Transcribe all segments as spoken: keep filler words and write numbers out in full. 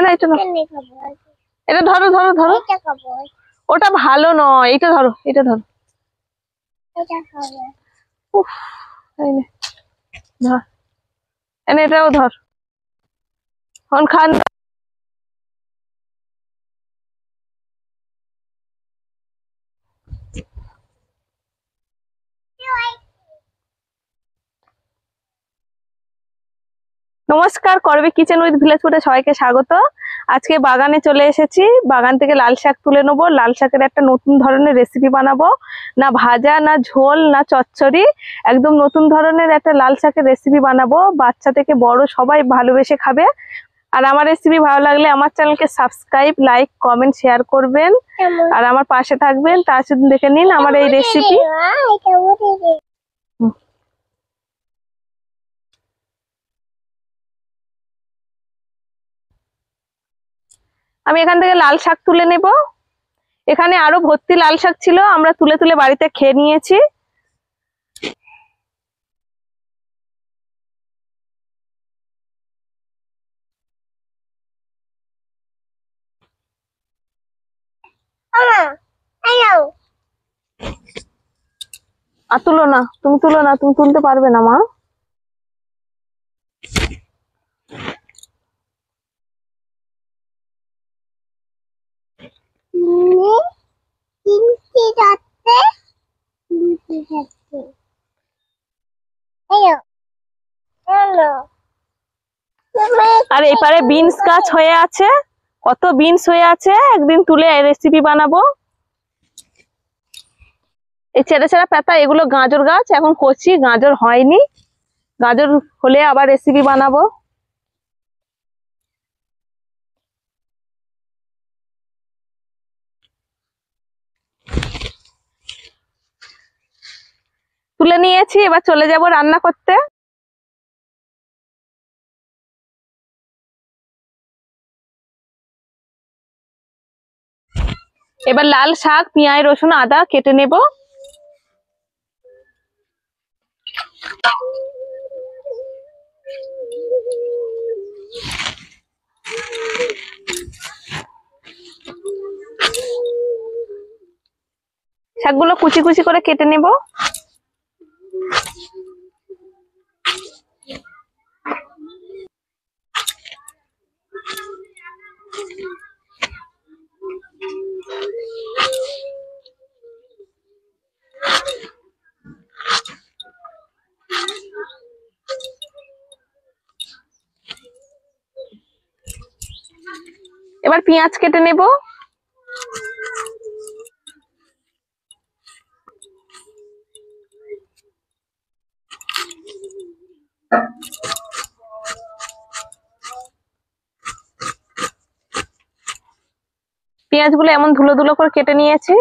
এটা নাও, এটা ধরো ধরো ধরো। ওটা ভালো নয়, এটা ধরো, এটা ধরো। উফ, এই নে, ধর, এনে এটাও ধর। এখন খান। নমস্কার, করবি কিচেন উইথ ভিলেজ ফুডে সবাইকে স্বাগত। আজকে বাগানে চলে এসেছি, বাগান থেকে লাল শাক তুলে নেবো। লাল শাকের একটা নতুন ধরনের রেসিপি বানাবো, না ভাজা না ঝোল না চচ্চড়ি, একদম নতুন ধরনের একটা লাল শাকের রেসিপি বানাবো। বাচ্চা থেকে বড় সবাই ভালোবেসে খাবে। আর আমার রেসিপি ভালো লাগলে আমার চ্যানেলকে সাবস্ক্রাইব, লাইক, কমেন্ট, শেয়ার করবেন আর আমার পাশে থাকবেন। তার সাথে দেখে নিন আমার এই রেসিপি। আমি এখান থেকে লাল শাক তুলে নেব। এখানে আরো ভর্তি লাল শাক ছিল, আমরা তুলে তুলে বাড়িতে খেয়ে নিয়েছি। আর তুলো না, তুমি তুলো না, তুমি তুলতে পারবে না মা। আর এপারে বিনস গাছ হয়ে আছে, কত বিনস হয়ে আছে, একদিন তুলে রেসিপি বানাবো। এই ছেড়ে ছেড়া পাতা, এগুলো গাজর গাছ, এখন কচি, গাজর হয়নি, গাজর হলে আবার রেসিপি বানাবো। তুলে নিয়েছি, এবার চলে যাব রান্না করতে। এবার লাল শাক, পেঁয়াজ, রসুন, আদা কেটে নেব। শাকগুলো কুচি কুচি করে কেটে নেব। এবার পেঁয়াজ কেটে নেব। পেঁয়াজগুলো এমন ধুলো ধুলো করে কেটে নিয়েছি।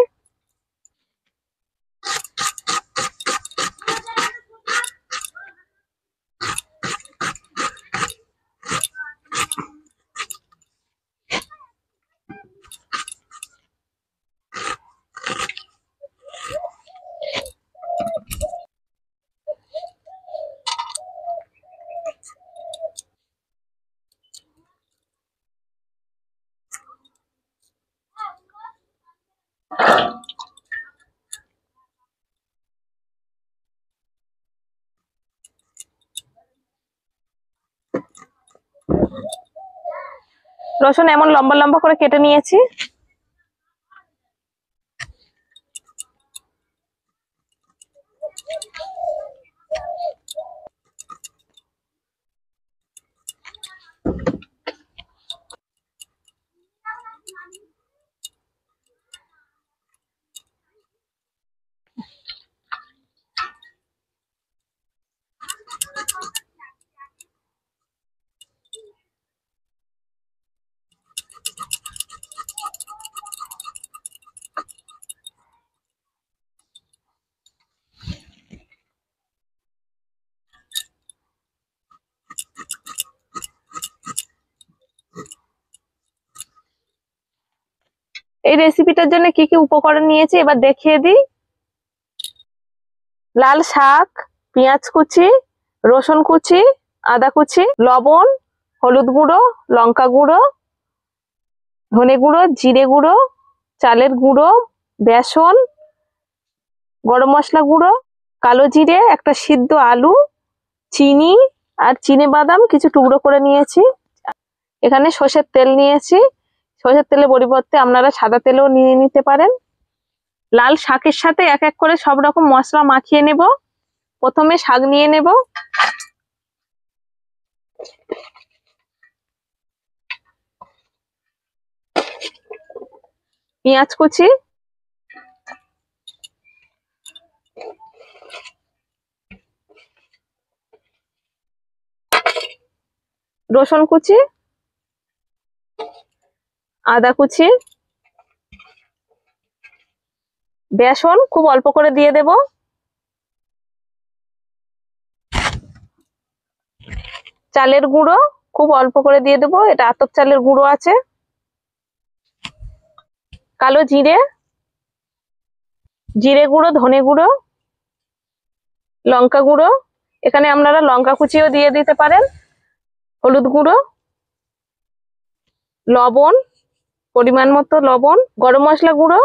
রসুন এমন লম্বা লম্বা করে কেটে নিয়েছি। এই রেসিপিটার জন্য কি কি উপকরণ নিয়েছি এবার দেখিয়ে দিই। লাল শাক, পেঁয়াজ কুচি, রসুন কুচি, আদা কুচি, লবণ, হলুদ গুঁড়ো, লঙ্কা গুঁড়ো, ধনে গুঁড়ো, জিরে গুঁড়ো, চালের গুঁড়ো, বেসন, গরম মশলা গুঁড়ো, কালো জিরে, একটা সিদ্ধ আলু, চিনি আর চিনে বাদাম কিছু টুকরো করে নিয়েছি। এখানে সর্ষের তেল নিয়েছি, সর্ষের তেলের পরিবর্তে আপনারা সাদা তেলও নিয়ে নিতে পারেন। লাল শাকের সাথে এক এক করে সব রকম মশলা মাখিয়ে নেব। প্রথমে শাক নিয়ে নেব, পেঁয়াজ কুচি, রসুন কুচি, আদা কুচি, বেসন খুব অল্প করে দিয়ে দেব, চালের গুঁড়ো খুব অল্প করে দিয়ে দেবো, এটা আতপ চালের গুঁড়ো আছে, কালো জিরে, জিরে গুঁড়ো, ধনে গুঁড়ো, লঙ্কা গুঁড়ো, এখানে আপনারা লঙ্কা কুচিও দিয়ে দিতে পারেন, হলুদ গুঁড়ো, লবণ পরিমাণ মতো লবণ, গরম মশলা গুঁড়ো,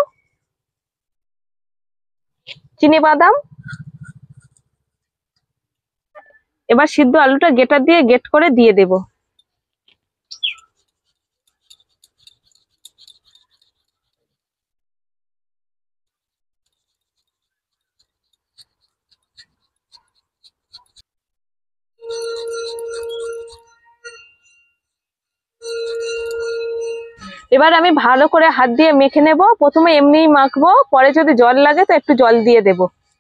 চিনি বাদাম। এবার সিদ্ধ আলুটা গেটার দিয়ে গেট করে দিয়ে দেব। এবার আমি ভালো করে হাত দিয়ে মেখে নেব। প্রথমে এমনিই মাখবো, পরে যদি জল লাগে তো একটু জল দিয়ে দেব।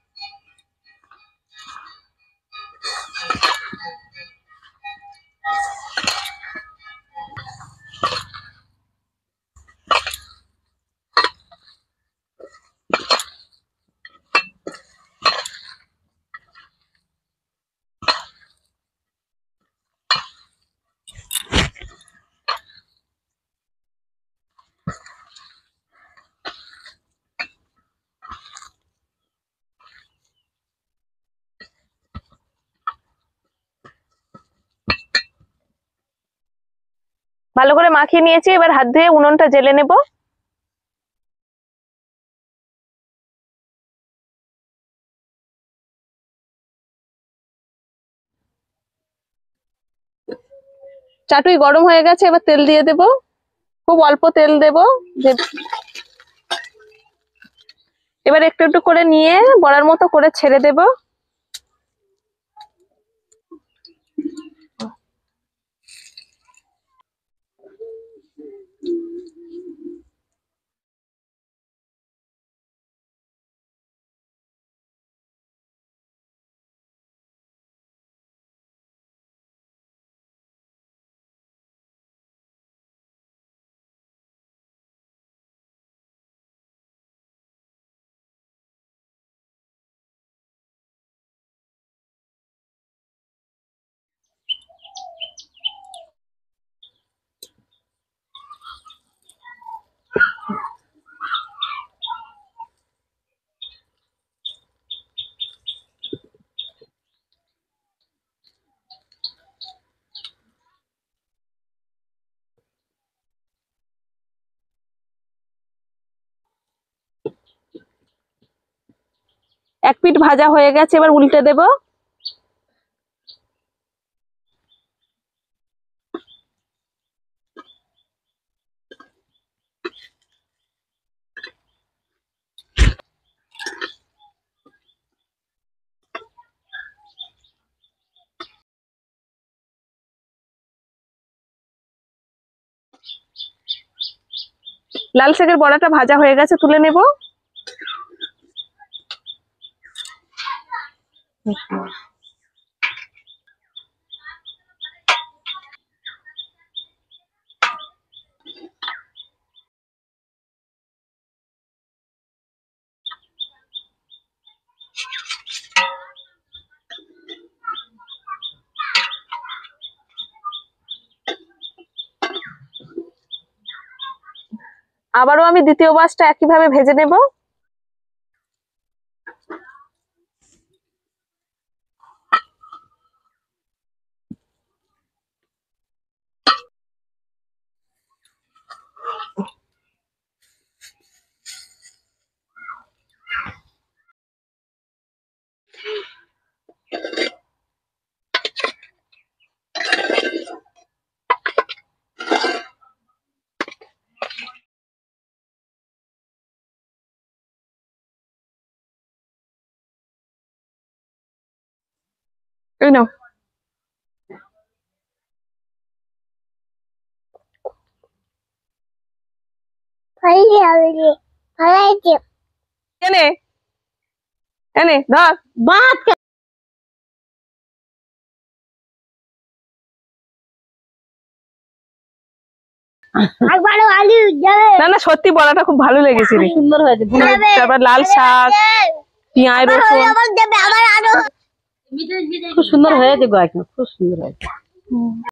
ভালো করে মাখিয়ে নিয়েছি, এবার হাত ধুয়ে উনুনটা জ্বেলে নেব। চাটুই গরম হয়ে গেছে, এবার তেল দিয়ে দেব। খুব অল্প তেল দেব। এবার একটু একটু করে নিয়ে বড়ার মতো করে ছেড়ে দেব। এক পিঠ ভাজা হয়ে গেছে, এবার উল্টে দেব। লাল শাকের বড়াটা ভাজা হয়ে গেছে, তুলে নেব। আবারও আমি দ্বিতীয় ব্যাচটা একইভাবে ভেজে নেব। এই নাও। এনে এনে ধর ভাত না না সত্যি বড়াটা খুব ভালো লেগেছে রে। সুন্দর হয়েছে। তারপর লাল শাক, পেঁয়াজ, রসুন। খুব সুন্দর হয়েছে গো, একদম খুব সুন্দর হয়েছে।